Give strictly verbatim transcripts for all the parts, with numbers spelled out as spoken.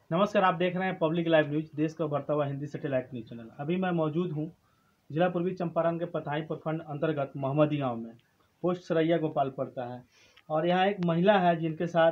नमस्कार, आप देख रहे हैं पब्लिक लाइव न्यूज, देश का बढ़ता हुआ हिंदी सैटेलाइट न्यूज चैनल। अभी मैं मौजूद हूं जिला पूर्वी चंपारण के पताही प्रखंड अंतर्गत मोहम्मदी गांव में। पोस्ट सरैया गोपाल पड़ता है और यहाँ एक महिला है जिनके साथ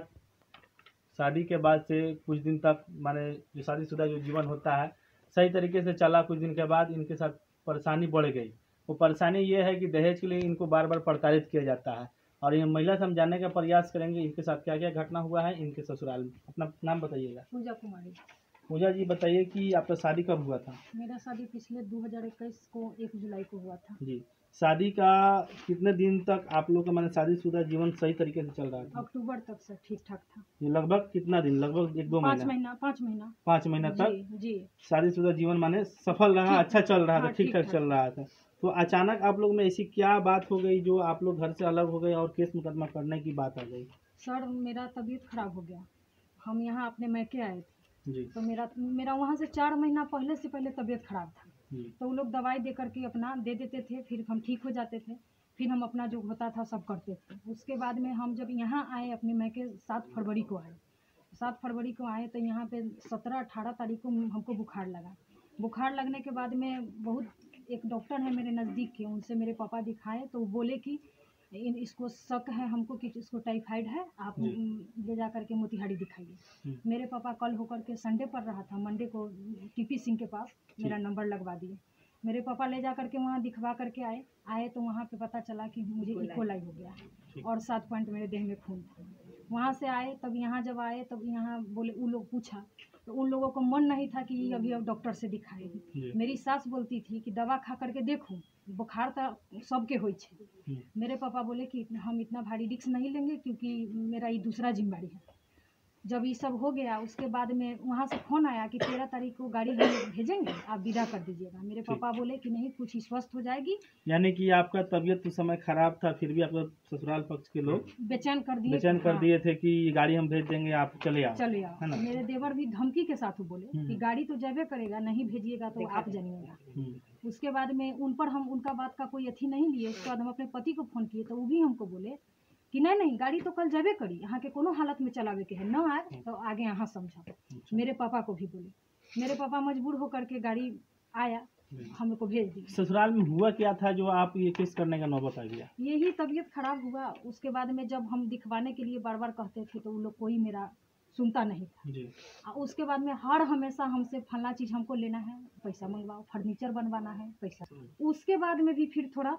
शादी के बाद से कुछ दिन तक माने जो शादीशुदा जो जीवन होता है सही तरीके से चला। कुछ दिन के बाद इनके साथ परेशानी बढ़ गई। वो परेशानी ये है कि दहेज के लिए इनको बार बार प्रताड़ित किया जाता है और ये महिला से हम जानने का प्रयास करेंगे इनके साथ क्या क्या घटना हुआ है इनके ससुराल में। अपना नाम बताइएगा। पूजा कुमारी। पूजा जी, बताइए कि आपका शादी कब हुआ था? मेरा शादी पिछले दो हज़ार इक्कीस को एक जुलाई को हुआ था। जी, शादी का कितने दिन तक आप लोग का माने शादीशुदा जीवन सही तरीके से चल रहा था? अक्टूबर तक से ठीक ठाक था। ये लगभग कितना दिन? लगभग एक दो पाँच महीना महीना पाँच महीना पाँच महीना तक जी जी शादीशुदा जीवन माने सफल रहा, अच्छा चल रहा था, हाँ, ठीक ठाक ठीक-ठाक। चल रहा था। तो अचानक आप लोग में ऐसी क्या बात हो गई जो आप लोग घर से अलग हो गए और केस मुकदमा करने की बात आ गई? सर, मेरा तबीयत खराब हो गया। हम यहाँ अपने मैके आए थे जी तो मेरा मेरा वहाँ से चार महीना पहले से पहले तबीयत खराब था। जी तो वो लोग दवाई दे करके अपना दे देते थे, फिर हम ठीक हो जाते थे, फिर हम अपना जो होता था सब करते थे। उसके बाद में हम जब यहाँ आए अपने मैके सात फरवरी को आए सात फरवरी को आए तो यहाँ पे सत्रह अठारह तारीख को हमको बुखार लगा। बुखार लगने के बाद में बहुत एक डॉक्टर है मेरे नज़दीक के, उनसे मेरे पापा दिखाए तो वो बोले कि इन इसको शक है हमको कि इसको टाइफाइड है, आप जी। उम, ले जा करके मोतिहारी दिखाइए। हम्म। मेरे पापा कल होकर के संडे पर रहा था, मंडे को टीपी सिंह के पास मेरा नंबर लगवा दिए। मेरे पापा ले जा करके वहाँ दिखवा करके आए आए तो वहाँ पे पता चला कि मुझे इकोलाई हो गया है और सात पॉइंट मेरे देह में खून था। वहाँ से आए तब यहाँ जब आए तब यहाँ बोले उन लोग पूछा तो उन लोगों को मन नहीं था कि अभी अब डॉक्टर से दिखाएगी। मेरी सास बोलती थी कि दवा खा करके देखो, बुखार तो सबके होई छे। मेरे पापा बोले कि हम इतना भारी रिस्क नहीं लेंगे क्योंकि मेरा ये दूसरा जिम्मेदारी है। जब ये सब हो गया उसके बाद में वहाँ से फ़ोन आया कि तेरह तारीख को गाड़ी हम भेजेंगे, आप विदा कर दीजिएगा। मेरे पापा बोले कि नहीं, कुछ स्वस्थ हो जाएगी। यानी कि आपका तबीयत उस समय खराब था, फिर भी आपका ससुराल पक्ष के लोग बेचैन कर दिए बेचैन कर हाँ, दिए थे कि गाड़ी हम भेज देंगे, आप चले आओ चले है आओ। ना? मेरे देवर भी धमकी के साथ बोले कि हम्म। गाड़ी तो जाबे करेगा, नहीं भेजिएगा तो आप जानिएगा। हम्म। उसके बाद में उन पर हम उनका बात का कोई अथी नहीं लिए। उसके बाद हम अपने पति को फ़ोन किए तो वो भी हमको बोले कि नहीं नहीं, गाड़ी तो कल जाबे करी, यहाँ के कोनो हालत में चलावे के है, न आए तो आगे यहाँ समझा। मेरे पापा को भी बोले, मेरे पापा मजबूर होकर के गाड़ी आया, हमको भेज दी। ससुराल में हुआ क्या था जो आप ये केस करने का नौबत आ गया? यही तबीयत खराब हुआ। उसके बाद में जब हम दिखवाने के लिए बार बार कहते थे तो वो लोग कोई मेरा सुनता नहीं था। जी आ, उसके बाद में हर हमेशा हमसे फलना चीज़ हमको लेना है, पैसा मंगवाओ, फर्नीचर बनवाना है, पैसा। उसके बाद में भी फिर थोड़ा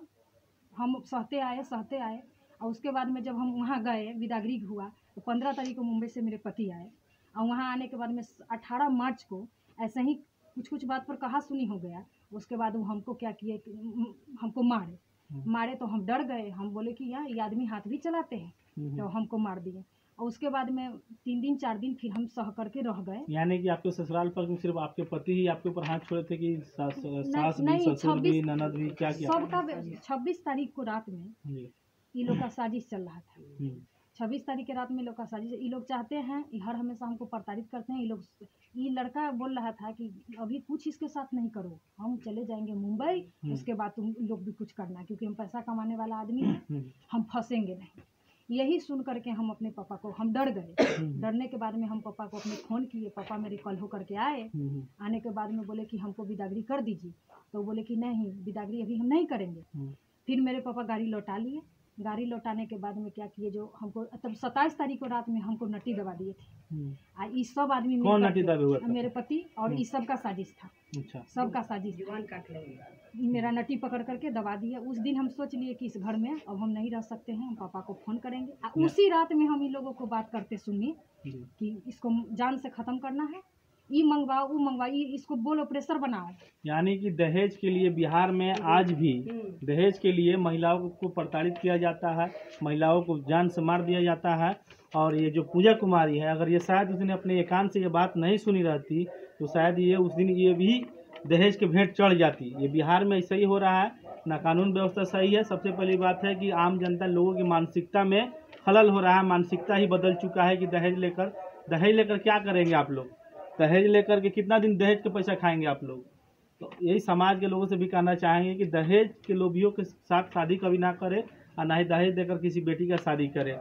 हम सहते आए सहते आए और उसके बाद में जब हम वहाँ गए, विदागरी हुआ तो पंद्रह तारीख को मुंबई से मेरे पति आए और वहाँ आने के बाद में अठारह मार्च को ऐसे ही कुछ कुछ बात पर कहा सुनी हो गया। उसके बाद वो हमको क्या किए कि हमको मारे मारे तो हम डर गए। हम बोले कि यार ये आदमी हाथ भी चलाते हैं, तो हमको मार दिए। और उसके बाद में तीन दिन चार दिन फिर हम सह करके रह गए। यानी कि आपके ससुराल पर में सिर्फ आपके पति ही आपके ऊपर हाथ छोड़े थे कि सास, सास भी, नहीं, ससुर भी, छब्बीस ननद भी, क्या क्या? सबका छब्बीस तारीख को रात में जी ये लोग का साजिश चल रहा था। हम्म। छब्बीस तारीख के रात में लोग का साजिश, ये लोग चाहते हैं, ये हर हमेशा हमको प्रताड़ित करते हैं। ये लोग ये लड़का बोल रहा था कि अभी कुछ इसके साथ नहीं करो, हम चले जाएंगे मुंबई, उसके बाद तुम लोग भी कुछ करना क्योंकि हम पैसा कमाने वाला आदमी है, हम फंसेंगे नहीं। यही सुन करके हम अपने पापा को हम डर गए। डरने के बाद में हम पापा को अपने फ़ोन किए। पापा मेरे कल होकर के आए। आने के बाद में बोले कि हमको विदागरी कर दीजिए, तो बोले कि नहीं, विदागरी अभी हम नहीं करेंगे। फिर मेरे पापा गाड़ी लौटा लिए। गाड़ी लौटाने के बाद में क्या किए, जो हमको तब सत्ताईस तारीख को रात में हमको नटी दबा दिए थे। आ ये सब आदमी कौन नटी दबे हुआ था? मेरे पति, और ये सब का साजिश था। अच्छा, सबका साजिश था। मेरा नटी पकड़ करके दबा दिया। उस दिन हम सोच लिए कि इस घर में अब हम नहीं रह सकते हैं, हम पापा को फ़ोन करेंगे। आ, उसी रात में हम इन लोगों को बात करते सुनी कि इसको जान से ख़त्म करना है, ये मंगवाओ वो मंगवाओ, ये इसको बोलो प्रेशर बनाओ। यानी कि दहेज के लिए बिहार में आज भी दहेज के लिए महिलाओं को प्रताड़ित किया जाता है, महिलाओं को जान से मार दिया जाता है। और ये जो पूजा कुमारी है, अगर ये शायद उस दिन अपने एकांत से ये बात नहीं सुनी रहती तो शायद ये उस दिन ये भी दहेज के भेंट चढ़ जाती। ये बिहार में ऐसा ही हो रहा है, ना कानून व्यवस्था सही है। सबसे पहली बात है कि आम जनता लोगों की मानसिकता में खलल हो रहा है, मानसिकता ही बदल चुका है कि दहेज लेकर दहेज लेकर क्या करेंगे आप लोग? दहेज लेकर के कितना दिन दहेज के पैसा खाएंगे आप लोग? तो यही समाज के लोगों से भी कहना चाहेंगे कि दहेज के लोभियों के साथ शादी कभी ना करें और ना ही दहेज देकर किसी बेटी का शादी करें।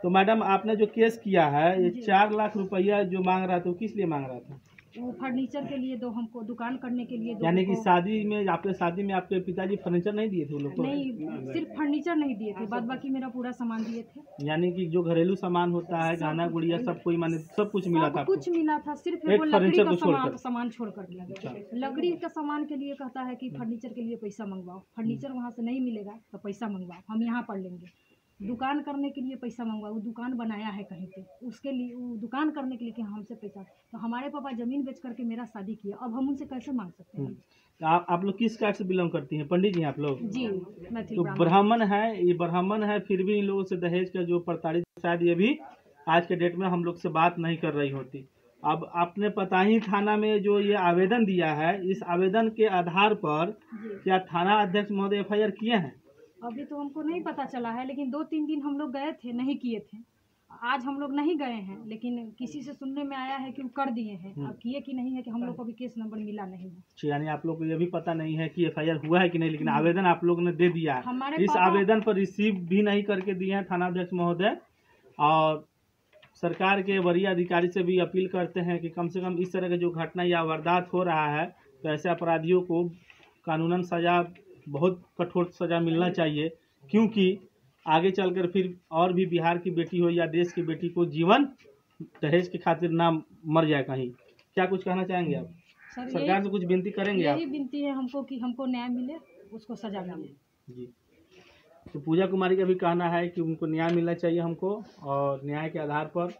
तो मैडम आपने जो केस किया है ये जी। चार लाख रुपया जो मांग रहा था वो किस लिए मांग रहा था? वो फर्नीचर के लिए दो हमको, दुकान करने के लिए दो यानी कि हमको। शादी में आपके शादी में आपके पिताजी फर्नीचर नहीं दिए थे वो लोग को? नहीं, सिर्फ फर्नीचर नहीं दिए थे, बाद बाकी मेरा पूरा सामान दिए थे। यानी कि जो घरेलू सामान होता है, गहना गुड़िया सब कोई माने सब कुछ मिला सब था कुछ आपको? मिला था, सिर्फ एक वो लकड़ी फर्नीचर का को सामान छोड़कर? सामान छोड़ कर दिया। लकड़ी का सामान के लिए कहता है कि फर्नीचर के लिए पैसा मंगवाओ, फर्नीचर वहाँ से नहीं मिलेगा तो पैसा मंगवाओ, हम यहाँ पढ़ लेंगे। दुकान करने के लिए पैसा मंगवाओ, वो दुकान बनाया है कहीं पे, उसके लिए वो दुकान करने के लिए कि हमसे पैसा। तो हमारे पापा ज़मीन बेच करके मेरा शादी किया, अब हम उनसे कैसे मांग सकते हैं? तो आप आप लोग किस कास्ट से बिलोंग करती हैं? पंडित जी हैं आप लोग? जी, मैथिल तो ब्राह्मण। ब्राह्मण है, ये ब्राह्मण है, फिर भी इन लोगों से दहेज का जो प्रताड़ित, शायद ये भी आज के डेट में हम लोग से बात नहीं कर रही होती। अब आपने पताही थाना में जो ये आवेदन दिया है, इस आवेदन के आधार पर जी। क्या थाना अध्यक्ष महोदय एफ आई आर किए हैं? अभी तो हमको नहीं पता चला है, लेकिन दो तीन दिन हम लोग गए थे, नहीं किए थे। आज हम लोग नहीं गए हैं, लेकिन किसी से सुनने में आया है कि वो कर दिए हैं। अब किए कि नहीं है कि हम लोग को अभी केस नंबर मिला नहीं है। अच्छा, यानी आप लोग को ये भी पता नहीं है कि एफ आई आर हुआ है कि नहीं, लेकिन आवेदन आप लोगों ने दे दिया है। हमारे इस पापा- आवेदन पर रिसीव भी नहीं करके दिए हैं थाना अध्यक्ष महोदय, और सरकार के वरीय अधिकारी से भी अपील करते हैं कि कम से कम इस तरह के जो घटना या वारदात हो रहा है तो ऐसे अपराधियों को कानूनन सजा, बहुत कठोर सजा मिलना चाहिए, क्योंकि आगे चलकर फिर और भी बिहार की बेटी हो या देश की बेटी को जीवन दहेज के खातिर ना मर जाए कहीं। क्या कुछ कहना चाहेंगे आप? सर सरकार से कुछ विनती करेंगे आप? यही विनती है हमको कि हमको न्याय मिले, उसको सजा मिले। जी, तो पूजा कुमारी का भी कहना है कि उनको न्याय मिलना चाहिए हमको, और न्याय के आधार पर।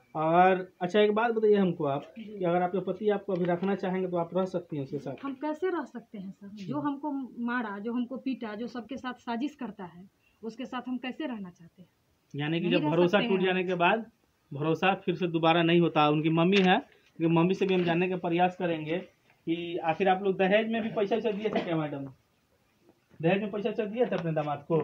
और अच्छा, एक बात बताइए हमको आप कि अगर आपके पति आपको अभी रखना चाहेंगे तो आप रह सकती हैं उसके साथ? हम कैसे रह सकते हैं सर? जो हमको मारा, जो हमको पीटा, जो सबके साथ साजिश करता है, उसके साथ हम कैसे रहना चाहते हैं? यानी कि नहीं जब रह भरोसा सकते टूट हैं। जाने के बाद भरोसा फिर से दोबारा नहीं होता। उनकी मम्मी है, कि मम्मी से भी हम जानने का प्रयास करेंगे कि आखिर आप लोग दहेज में भी पैसा वैसा दिए थे क्या मैडम? दहेज में पैसा वैसा दिए थे अपने दामाद को?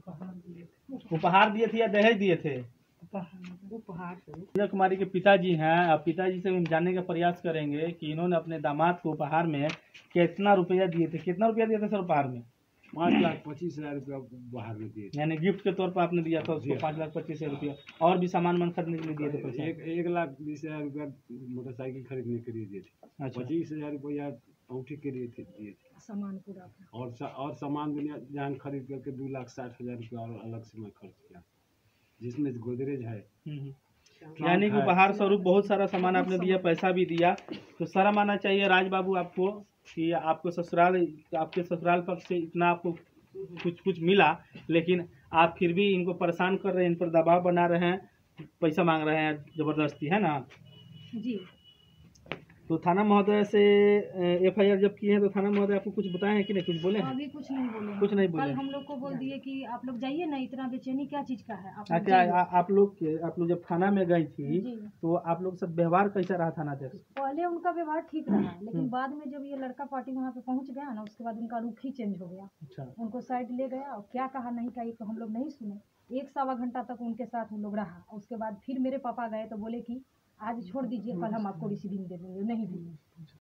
उपहार दिए थे या दहेज दिए थे? उपहार। पूजा कुमारी के पिताजी हैं, अब पिताजी से भी हम जानने का प्रयास करेंगे कि इन्होंने अपने दामाद को उपहार में कितना रुपया दिए थे। कितना रुपया दिए थे सर उपहार में? पाँच लाख पच्चीस हजार रुपया बाहर में दिए थे। यानी गिफ्ट के तौर पर आपने दिया था उसको पाँच लाख पच्चीस हजार रुपया, और भी सामान मन खरीदने के लिए दिए थे पैसा? एक एक लाख बीस हजार रुपया मोटरसाइकिल खरीदने के लिए दिए थे। अच्छा, पच्चीस हजार रुपया अंगूठी के लिए थे दिए थे। सामान पूरा। और सा, और सामान दुनिया जहान खरीद करके दो लाख साठ हजार रुपया और अलग से मैं खर्च किया, जिसमें गोदरेज है। हम्म, हम्म। यानी कि उपहार स्वरूप बहुत सारा सामान आपने दिया, पैसा भी दिया। तो शर्म आना चाहिए राज बाबू आपको कि आपको ससुराल, आपके ससुराल पक्ष से इतना आपको कुछ कुछ मिला, लेकिन आप फिर भी इनको परेशान कर रहे हैं, इन पर दबाव बना रहे हैं, पैसा मांग रहे हैं जबरदस्ती, है ना? जी। तो थाना महोदय से एफ आई आर जब किए हैं तो थाना महोदय आपको कुछ बताए हैं कि नहीं, कुछ बोले हैं? अभी कुछ नहीं बोले हैं। कुछ नहीं बोले कल हैं। हम लोग को बोल दिए कि आप लोग जाइए ना, इतना बेचैनी क्या चीज का है, आप लोग अच्छा, जाइए। आ- आप लोग के- आप लोग जब थाना में गई थी जी। तो आप लोग सब व्यवहार कैसा रहा थाना अध्यक्ष? पहले उनका व्यवहार ठीक रहा, लेकिन बाद में जब ये लड़का पार्टी वहाँ पे पहुँच गया ना, उसके बाद उनका रुख ही चेंज हो गया। अच्छा, उनको साइड ले गया और क्या कहा नहीं कहा ये तो हम लोग नहीं सुने। एक सवा घंटा तक उनके साथ हम लोग रहा, उसके बाद फिर मेरे पापा गए तो बोले कि आज छोड़ दीजिए, कल हम आपको रिसीविंग दे देंगे, नहीं दिए।